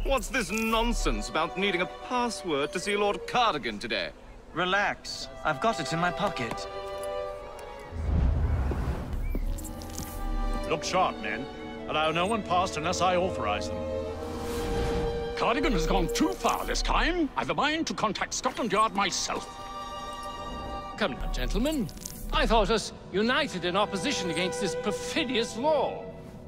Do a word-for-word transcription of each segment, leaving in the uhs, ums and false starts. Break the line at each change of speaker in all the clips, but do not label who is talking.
What's this nonsense about needing a password to see Lord Cardigan today?
Relax. I've got it in my pocket.
Look sharp, men. Allow no one past unless I authorize them.
Cardigan has gone too far this time. I've a mind to contact Scotland Yard myself.
Come now, gentlemen. I thought us united in opposition against this perfidious law.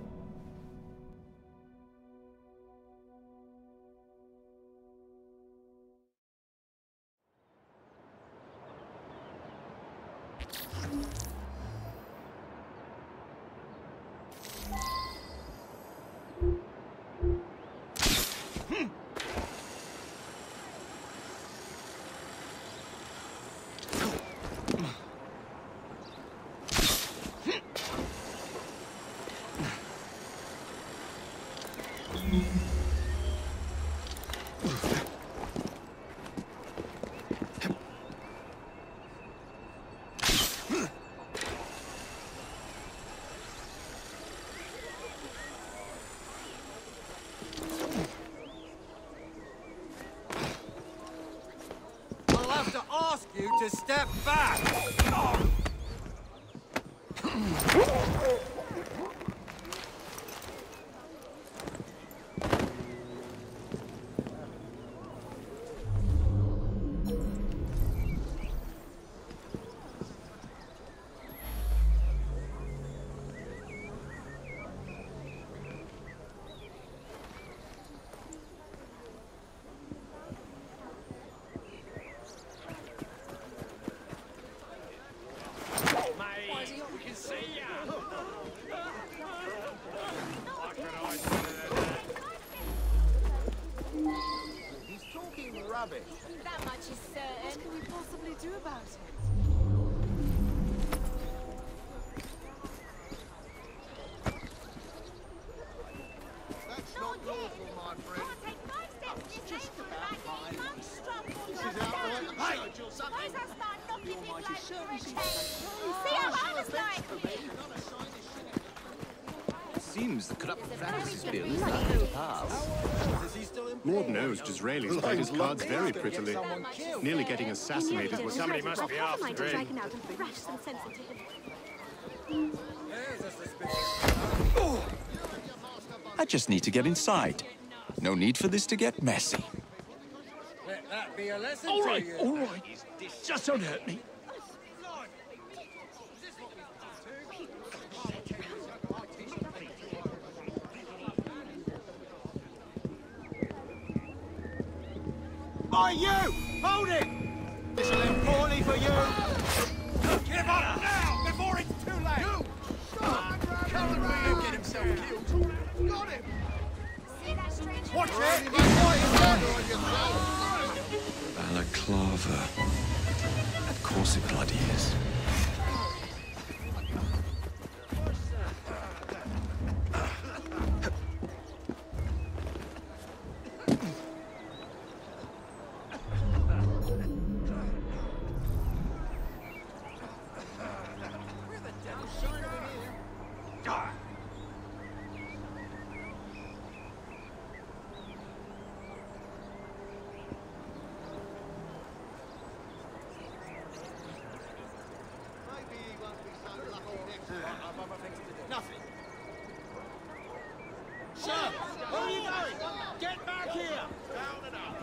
I'll have to ask you to step back!
Rubbish. That much is certain. What can we possibly do about it?
That's not lawful, my friend.
Can't take five steps in this
Just
name
about
for
fine.
a strong
This is outright absurd, you're
Suppose I start knocking people
mighty
over
certain
the
she's
head. See how others like me?
It seems the corrupt Francis bill is likely to pass.
Lord knows Disraeli's played his cards very prettily. Nearly getting assassinated was...
Somebody must be after him.
I just need to get inside. No need for this to get messy.
Let that be a lesson
All
to
right,
you.
all right. Just don't hurt me.
By you! Hold it! This'll end poorly for you! Give up now, before it's too late! You! Current will get himself killed! Got him!
See that strange
Watch it! He's right
Balaclava. Of course it bloody is.
Nothing. Sir, where are you going? Get back here! Down and up.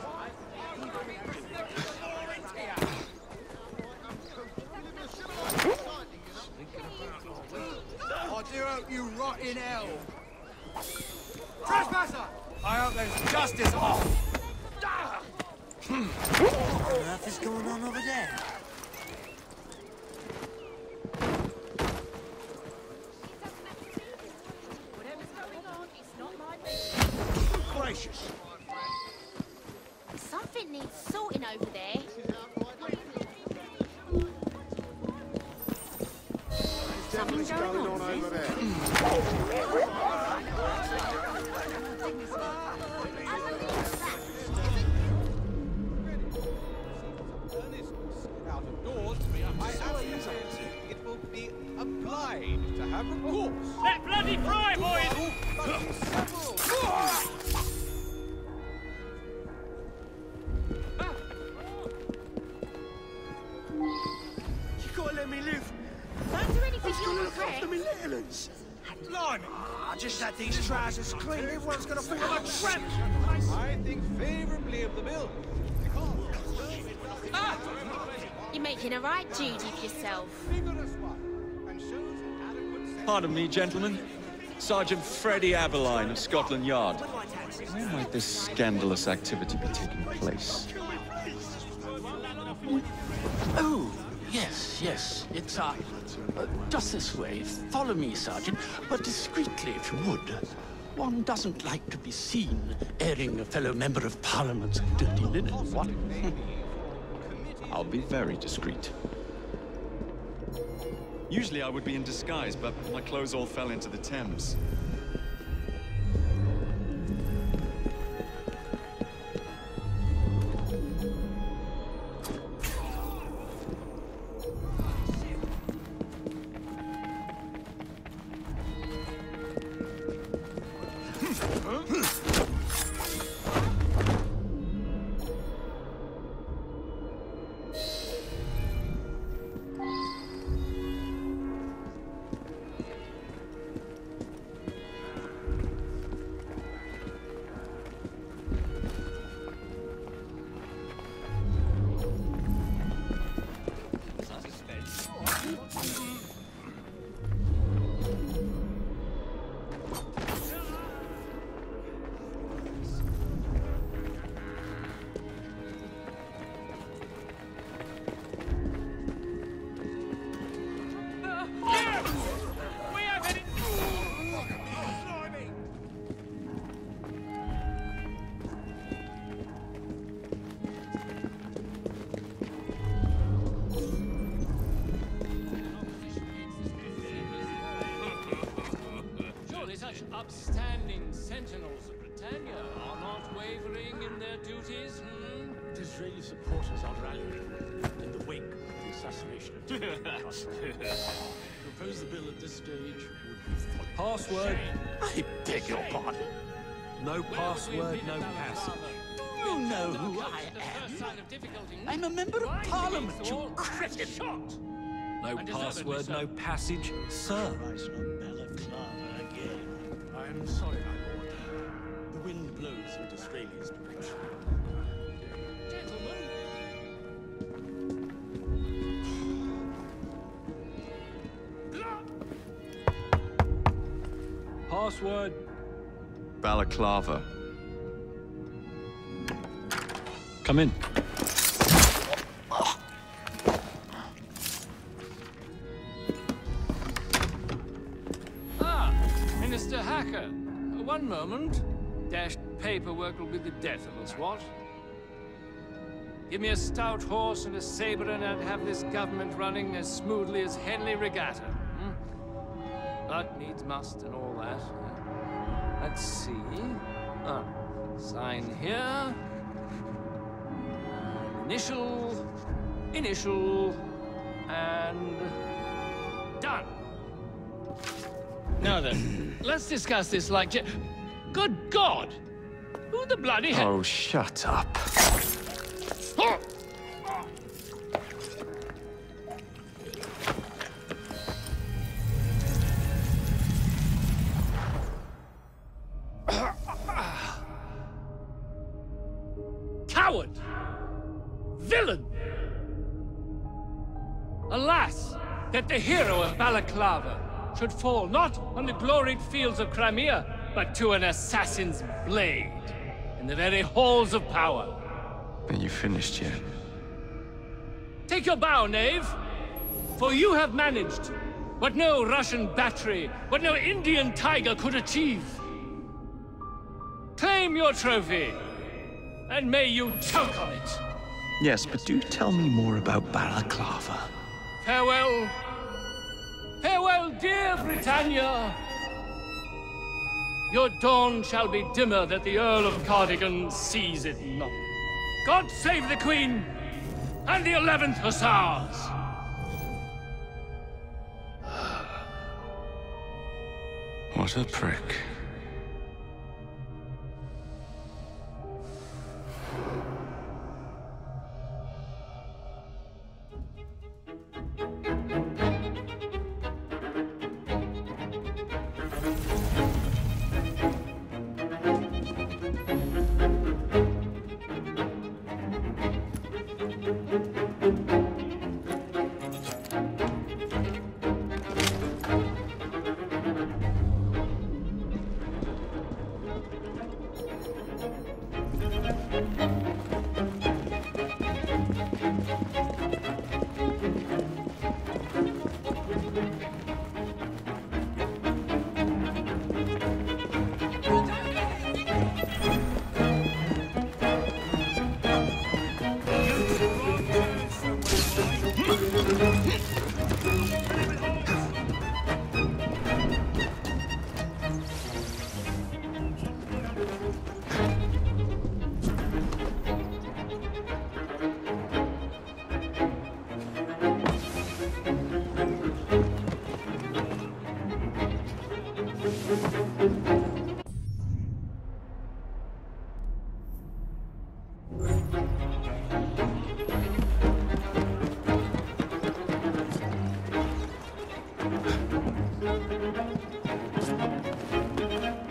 I do hope you rot in hell. Trespasser! I hope there's justice off.
What on earth is going on over there?
Whatever's going on, it's not my business.
Gracious.
Something needs sorting over there.
What's going on over there?
Out of doors, I have it will be applied to have recourse.
Let bloody fry, boys!
trousers clean, everyone's gonna think I'm a tramp.
I think favourably of the bill.
Ah! You're making a right Judy of yourself.
Pardon me, gentlemen. Sergeant Freddie Aberline of Scotland Yard. Where might this scandalous activity be taking place?
Oh, yes, yes. It's, uh, uh, just this way. Follow me, Sergeant, but discreetly, if you would. One doesn't like to be seen airing a fellow member of Parliament's dirty linen, what?
I'll be very discreet. Usually I would be in disguise, but my clothes all fell into the Thames.
Upstanding sentinels of Britannia are not wavering in their duties, hmm?
Disraeli supporters are rallying in the wake of the assassination of David Castro. To oppose the bill at this stage would be folly.
Password.
I beg your pardon.
No password, no passage.
Do you know who I am? I'm a member of Parliament, you cretin!
No password, no passage, sir.
I'm sorry, my lord. The wind blows in Disraeli's direction.
Gentlemen.
Password.
Balaclava.
Come in.
Mister Hacker, one moment. Dashed paperwork will be the death of us, what? Give me a stout horse and a saber and I'd have this government running as smoothly as Henley Regatta. Hmm? But needs must and all that. Let's see. Ah, sign here. Uh, initial, initial, and done. Now then, let's discuss this like... Good God! Who the bloody hell...
Oh, shut up.
Oh. Coward! Villain! Alas, that the hero of Balaclava should fall not on the gloried fields of Crimea, but to an assassin's blade in the very halls of power.
Are you finished yet?
Take your bow, knave, for you have managed what no Russian battery, what no Indian tiger could achieve. Claim your trophy, and may you choke on it.
Yes, but do tell me more about Balaclava.
Farewell. Farewell, dear Britannia! Your dawn shall be dimmer that the Earl of Cardigan sees it not. God save the Queen and the eleventh Hussars!
What a prick.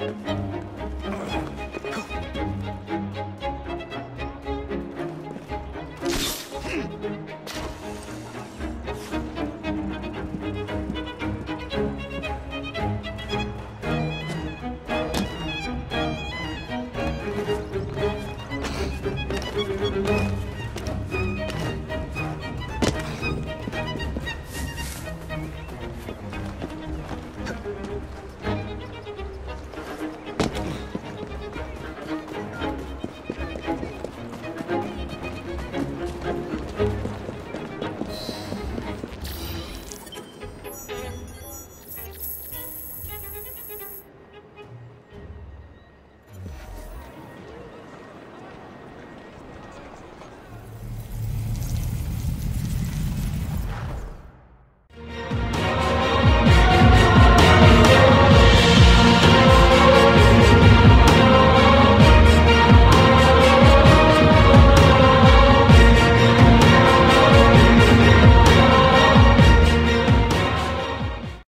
Thank you.